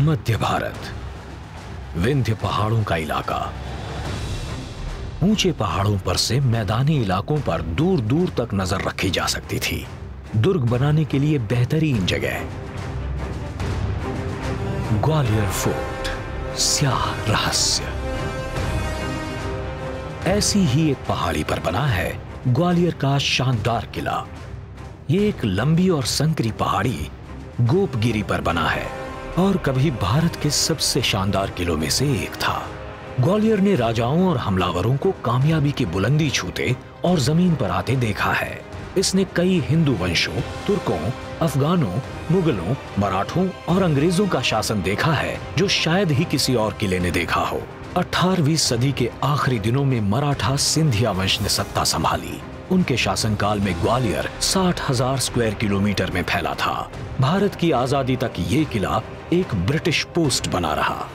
मध्य भारत, विंध्य पहाड़ों का इलाका। ऊंचे पहाड़ों पर से मैदानी इलाकों पर दूर दूर तक नजर रखी जा सकती थी। दुर्ग बनाने के लिए बेहतरीन जगह। ग्वालियर फोर्ट, स्याह रहस्य। ऐसी ही एक पहाड़ी पर बना है ग्वालियर का शानदार किला। ये एक लंबी और संकरी पहाड़ी गोपगिरी पर बना है और कभी भारत के सबसे शानदार किलों में से एक था। ग्वालियर ने राजाओं और हमलावरों को कामयाबी की बुलंदी छूते और जमीन पर आते देखा है। इसने कई हिंदू वंशों, तुर्कों, अफगानों, मुगलों, मराठों और अंग्रेजों का शासन देखा है जो शायद ही किसी और किले ने देखा हो। 18वीं सदी के आखिरी दिनों में मराठा सिंधिया वंश ने सत्ता संभाली। उनके शासनकाल में ग्वालियर 60,000 स्क्वायर किलोमीटर में फैला था। भारत की आजादी तक ये किला एक ब्रिटिश पोस्ट बना रहा।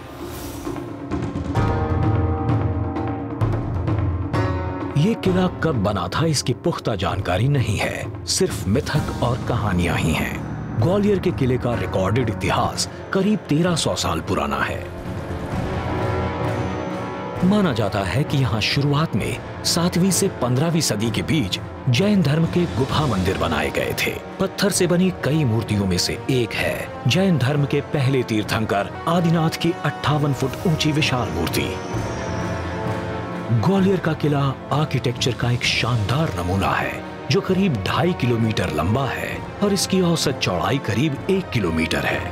ये किला कब बना था इसकी पुख्ता जानकारी नहीं है, सिर्फ मिथक और कहानियां ही हैं। ग्वालियर के किले का रिकॉर्डेड इतिहास करीब 1300 साल पुराना है। माना जाता है कि यहाँ शुरुआत में 7वीं से 15वीं सदी के बीच जैन धर्म के गुफा मंदिर बनाए गए थे। पत्थर से बनी कई मूर्तियों में से एक है जैन धर्म के पहले तीर्थंकर आदिनाथ की 58 फुट ऊंची विशाल मूर्ति। ग्वालियर का किला आर्किटेक्चर का एक शानदार नमूना है जो करीब 2.5 किलोमीटर लंबा है और इसकी औसत चौड़ाई करीब 1 किलोमीटर है।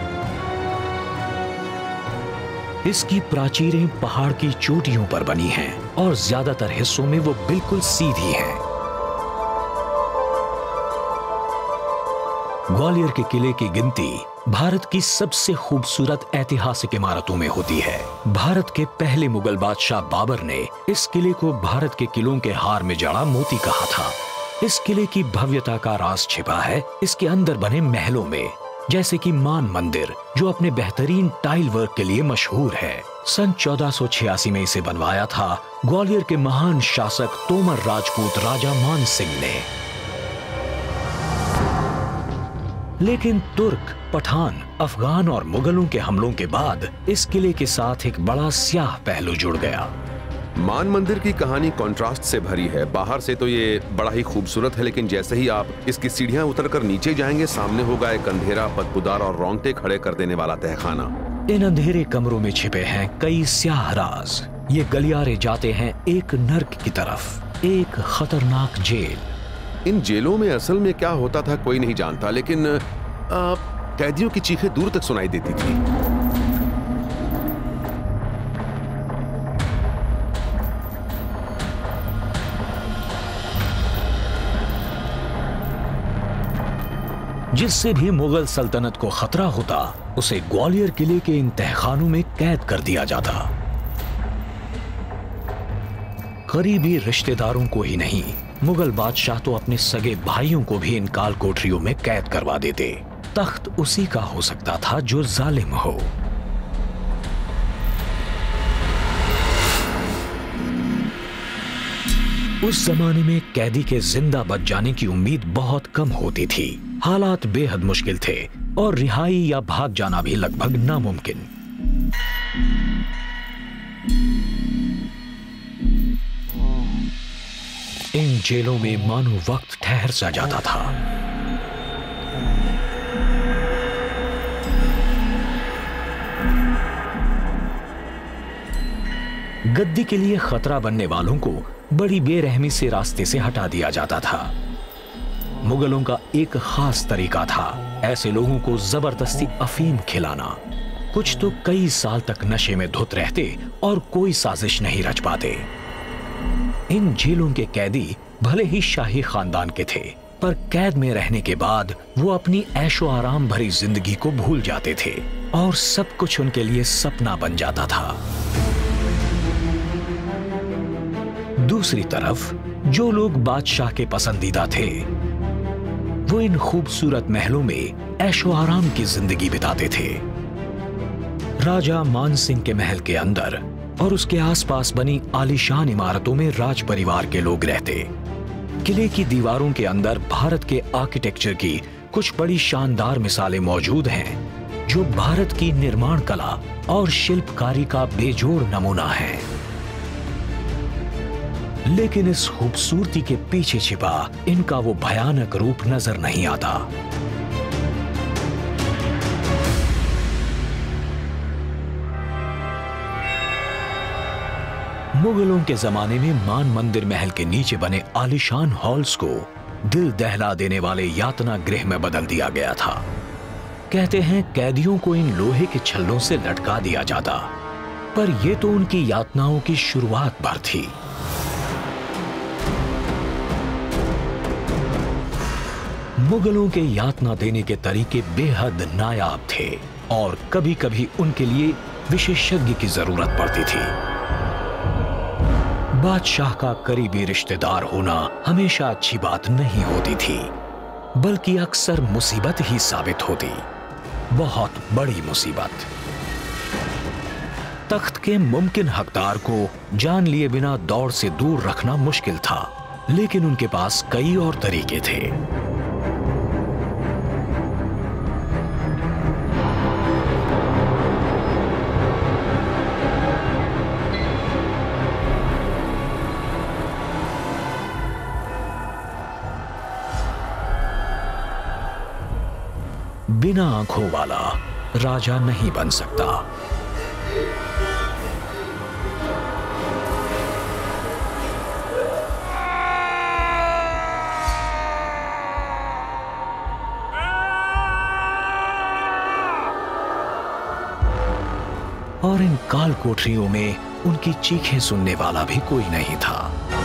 इसकी प्राचीरें पहाड़ की चोटियों पर बनी हैं और ज्यादातर हिस्सों में वो बिल्कुल सीधी हैं। ग्वालियर के किले की गिनती भारत की सबसे खूबसूरत ऐतिहासिक इमारतों में होती है। भारत के पहले मुगल बादशाह बाबर ने इस किले को भारत के किलों के हार में जड़ा मोती कहा था। इस किले की भव्यता का राज छिपा है इसके अंदर बने महलों में, जैसे कि मान मंदिर जो अपने बेहतरीन टाइल वर्क के लिए मशहूर है। सन 1486 में इसे बनवाया था ग्वालियर के महान शासक तोमर राजपूत राजा मान सिंह ने। लेकिन तुर्क, पठान, अफगान और मुगलों के हमलों के बाद इस किले के साथ एक बड़ा स्याह पहलू जुड़ गया। मान मंदिर की कहानी कंट्रास्ट से भरी है। बाहर से तो ये बड़ा ही खूबसूरत है, लेकिन जैसे ही आप इसकी सीढ़ियां उतरकर नीचे जाएंगे सामने होगा एक अंधेरा, बदबूदार और रोंगटे खड़े कर देने वाला तहखाना। इन अंधेरे कमरों में छिपे हैं कई स्याह राज। ये गलियारे जाते हैं एक नर्क की तरफ, एक खतरनाक जेल। इन जेलों में असल में क्या होता था कोई नहीं जानता, लेकिन कैदियों की चीखें दूर तक सुनाई देती थी। जिससे भी मुगल सल्तनत को खतरा होता उसे ग्वालियर किले के इन तहखानों में कैद कर दिया जाता। करीबी रिश्तेदारों को ही नहीं, मुगल बादशाह तो अपने सगे भाइयों को भी इन काल कोठरियों में कैद करवा देते। तख्त उसी का हो सकता था जो जालिम हो। उस जमाने में कैदी के जिंदा बच जाने की उम्मीद बहुत कम होती थी। हालात बेहद मुश्किल थे और रिहाई या भाग जाना भी लगभग नामुमकिन। इन जेलों में मानो वक्त ठहर सा जाता था। गद्दी के लिए खतरा बनने वालों को बड़ी बेरहमी से रास्ते से हटा दिया जाता था। मुगलों का एक खास तरीका था ऐसे लोगों को जबरदस्ती अफीम खिलाना। कुछ तो कई साल तक नशे में धुत रहते और कोई साजिश नहीं रच पाते। इन जेलों के कैदी भले ही शाही खानदान के थे, पर कैद में रहने के बाद वो अपनी ऐशो आराम भरी जिंदगी को भूल जाते थे और सब कुछ उनके लिए सपना बन जाता था। दूसरी तरफ जो लोग बादशाह के पसंदीदा थे वो इन खूबसूरत महलों में ऐशो आराम की जिंदगी बिताते थे। राजा मान सिंह के महल के अंदर और उसके आसपास बनी आलीशान इमारतों में राज परिवार के लोग रहते। किले की दीवारों के अंदर भारत के आर्किटेक्चर की कुछ बड़ी शानदार मिसालें मौजूद हैं जो भारत की निर्माण कला और शिल्पकारी का बेजोड़ नमूना है। लेकिन इस खूबसूरती के पीछे छिपा इनका वो भयानक रूप नजर नहीं आता। मुगलों के जमाने में मान मंदिर महल के नीचे बने आलीशान हॉल्स को दिल दहला देने वाले यातना गृह में बदल दिया गया था। कहते हैं कैदियों को इन लोहे के छल्लों से लटका दिया जाता, पर यह तो उनकी यातनाओं की शुरुआत भर थी। मुगलों के यातना देने के तरीके बेहद नायाब थे और कभी-कभी उनके लिए विशेषज्ञ की जरूरत पड़ती थी। बादशाह का करीबी रिश्तेदार होना हमेशा अच्छी बात नहीं होती थी, बल्कि अक्सर मुसीबत ही साबित होती, बहुत बड़ी मुसीबत। तख्त के मुमकिन हकदार को जान लिए बिना दौड़ से दूर रखना मुश्किल था, लेकिन उनके पास कई और तरीके थे। बिना आंखों वाला राजा नहीं बन सकता। और इन काल कोठरियों में उनकी चीखें सुनने वाला भी कोई नहीं था।